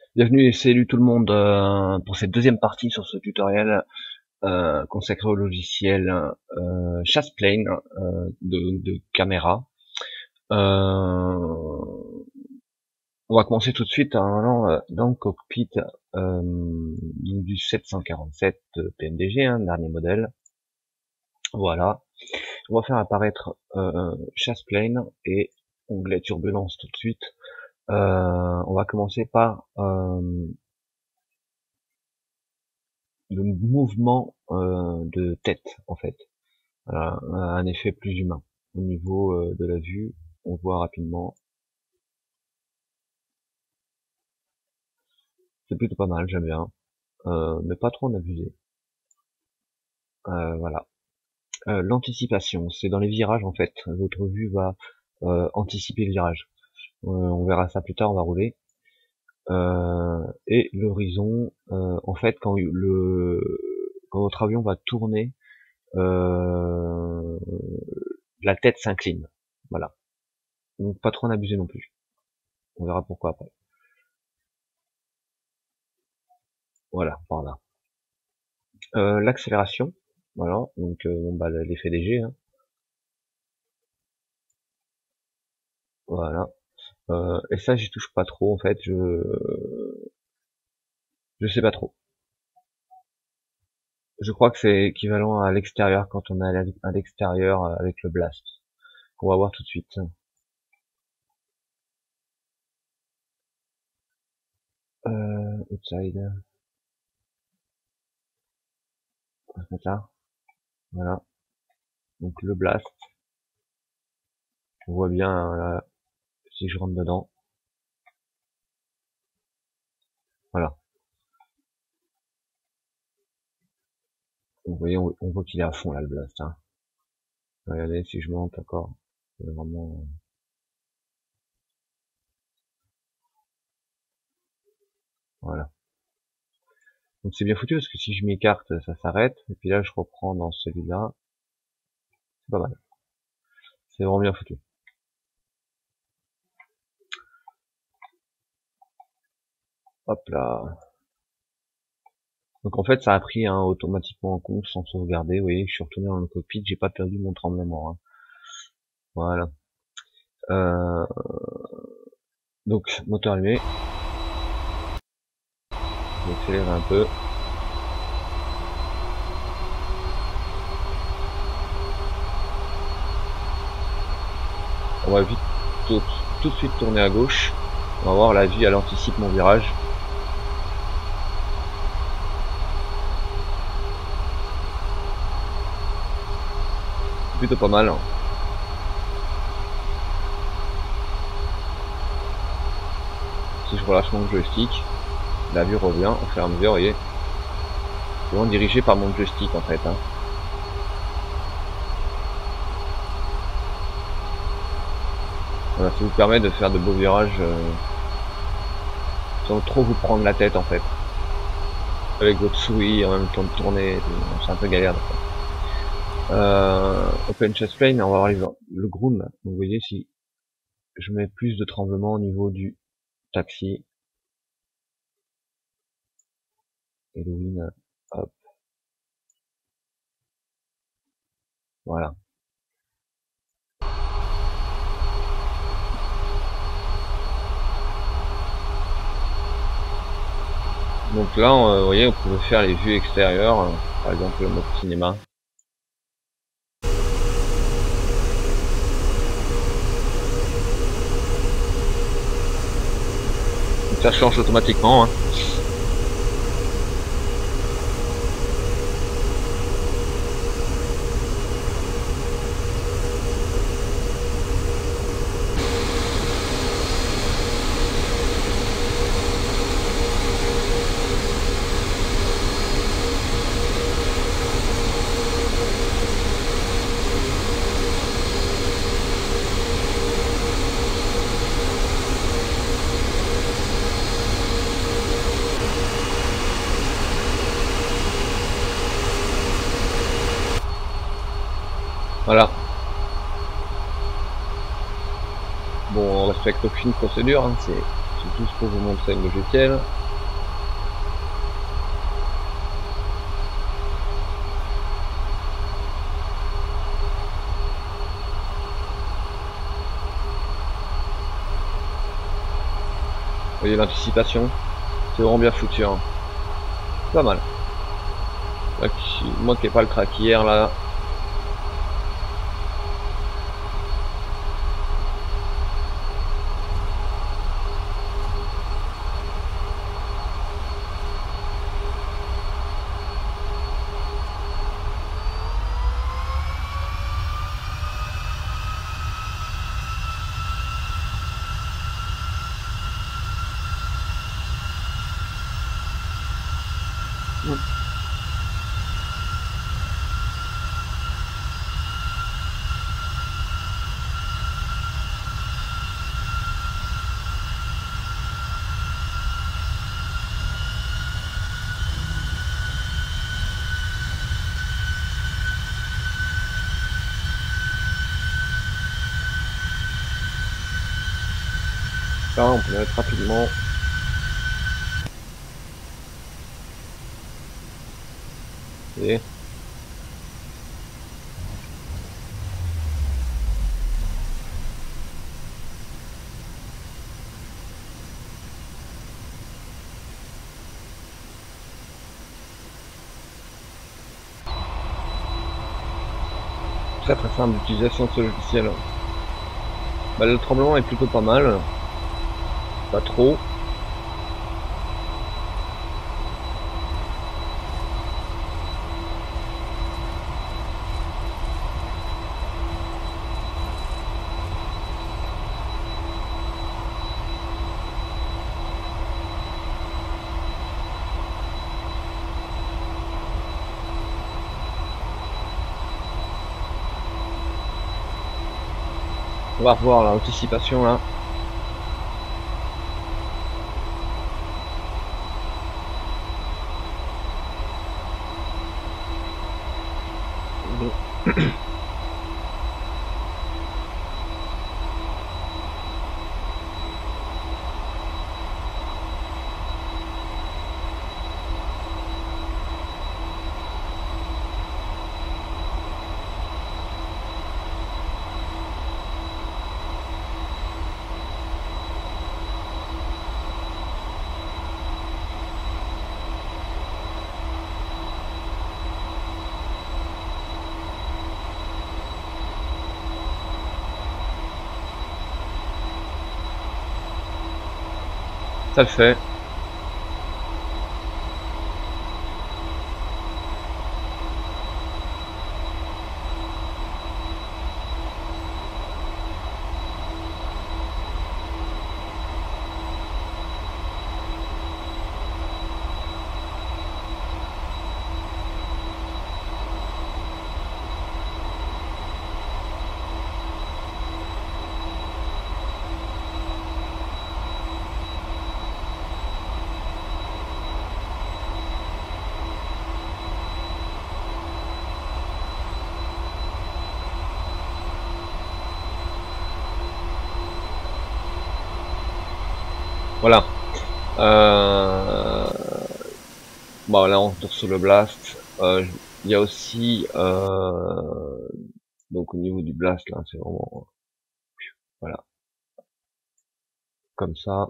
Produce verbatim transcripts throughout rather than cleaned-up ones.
Bienvenue et salut tout le monde euh, pour cette deuxième partie sur ce tutoriel euh, consacré au logiciel euh, Chasseplane euh, de, de caméra. Euh, on va commencer tout de suite en allant euh, dans le cockpit euh, du sept cent quarante-sept P M D G, hein, dernier modèle. Voilà. On va faire apparaître euh, Chasseplane et onglet turbulence tout de suite. Euh, on va commencer par euh, le mouvement euh, de tête en fait. Voilà, un effet plus humain. Au niveau euh, de la vue, on voit rapidement. C'est plutôt pas mal, j'aime bien. Euh, mais pas trop en abuser. Euh, voilà. Euh, L'anticipation, c'est dans les virages en fait. Votre vue va euh, anticiper le virage. Euh, on verra ça plus tard, on va rouler. Euh, et l'horizon, euh, en fait, quand le quand votre avion va tourner, euh, la tête s'incline. Voilà. Donc pas trop en abuser non plus. On verra pourquoi après. Voilà, par là. Euh, l'accélération, voilà, donc euh, bon, bah, l'effet des G, hein. Voilà. Euh, et ça, j'y touche pas trop, en fait, je je sais pas trop. Je crois que c'est équivalent à l'extérieur quand on est à l'extérieur avec le blast, qu'on va voir tout de suite. Euh, outside, on va se mettre là, voilà. Donc le blast, on voit bien hein, là, si je rentre dedans, voilà. Vous voyez, on, on voit qu'il est à fond là le blast. Hein. Regardez si je monte encore, c'est vraiment. Voilà. Donc c'est bien foutu parce que si je m'écarte, ça s'arrête. Et puis là, je reprends dans celui-là. C'est pas mal. C'est vraiment bien foutu. Hop là. Donc en fait, ça a pris hein, automatiquement en compte sans sauvegarder. Vous voyez, je suis retourné dans le cockpit, j'ai pas perdu mon tremblement. Hein. Voilà. Euh, donc moteur allumé. Je vais accélérer un peu. On va vite tout, tout de suite tourner à gauche. On va voir la vie, elle anticipe mon virage. C'est plutôt pas mal. Hein. Si je relâche mon joystick, la vue revient au fur et à mesure, vous voyez. C'est vraiment dirigé par mon joystick en fait. Hein. Voilà, ça vous permet de faire de beaux virages euh, sans trop vous prendre la tête en fait. Avec votre souris en même temps de tourner, c'est un peu galère. Euh, Open Chasseplane, on va voir les, le groom. Donc vous voyez si je mets plus de tremblement au niveau du taxi. Halloween, hop. Voilà. Donc là, on, vous voyez, on pouvait faire les vues extérieures, hein, par exemple le mode cinéma. Donc ça change automatiquement. Hein. Voilà. Bon, on respecte aucune procédure, hein, c'est C'est juste pour vous montrer le logiciel. Vous voyez l'anticipation, c'est vraiment bien foutu, hein. Pas mal. Là, moi qui n'ai pas le crack hier là. Là, on peut le mettre rapidement. Et très très simple d'utilisation de ce logiciel. Bah, le tremblement est plutôt pas mal. Pas trop. On va revoir l'anticipation là. Ça le fait. Voilà. Euh... Bon, là on retourne sur le blast. Euh, il y a aussi euh... donc au niveau du blast là, c'est vraiment voilà comme ça.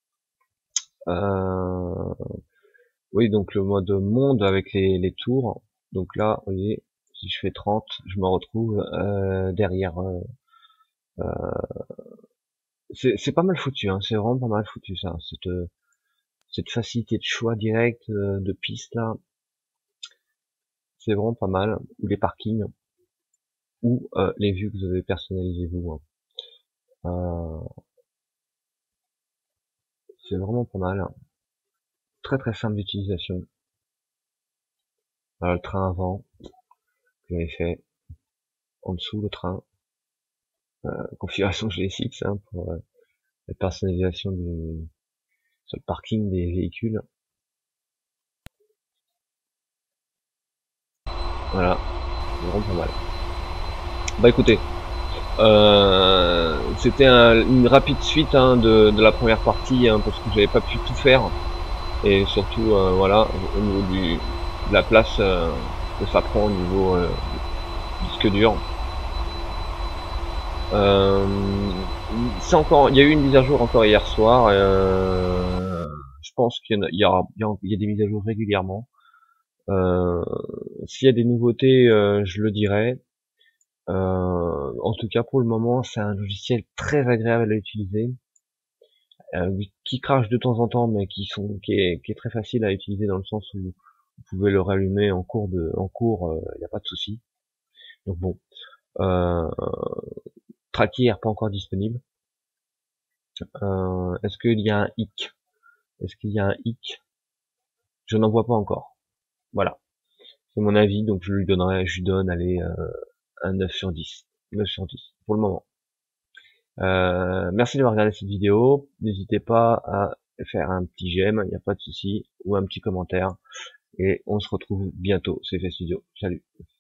Euh... Oui, donc le mode monde avec les, les tours. Donc là, vous voyez, si je fais trente, je me retrouve euh, derrière. Euh, euh, c'est pas mal foutu, hein, c'est vraiment pas mal foutu ça. Cette, cette facilité de choix direct euh, de piste là, c'est vraiment pas mal. Ou les parkings, ou euh, les vues que vous avez personnalisées vous. Hein. Euh, c'est vraiment pas mal. Très très simple d'utilisation. Le train avant, que j'avais fait. En dessous le train. Euh, configuration G S X hein, pour euh, la personnalisation du sur le parking des véhicules. Voilà, c'est vraiment pas mal. Bah écoutez, Euh, c'était un, une rapide suite hein, de, de la première partie hein, parce que j'avais pas pu tout faire et surtout euh, voilà au niveau du de la place euh, que ça prend au niveau euh, disque dur. Euh, c'est encore, il y a eu une mise à jour encore hier soir. Euh, je pense qu'il y, en a, il y, aura, il y a il y a des mises à jour régulièrement. Euh, S'il y a des nouveautés, euh, je le dirai. Euh, en tout cas, pour le moment, c'est un logiciel très agréable à utiliser, euh, qui crache de temps en temps, mais qui sont, qui est, qui est très facile à utiliser dans le sens où vous pouvez le rallumer en cours de, en cours, il n'y a pas de souci. Donc bon, euh, Tracky n'est pas encore disponible. Euh, est-ce qu'il y a un hic? Est-ce qu'il y a un hic? Je n'en vois pas encore. Voilà, c'est mon avis, donc je lui donnerai, je lui donne, allez, euh, un neuf sur dix. neuf sur dix pour le moment. Euh, merci d'avoir regardé cette vidéo. N'hésitez pas à faire un petit j'aime, il n'y a pas de souci, ou un petit commentaire. Et on se retrouve bientôt. C'est F Studio. Salut.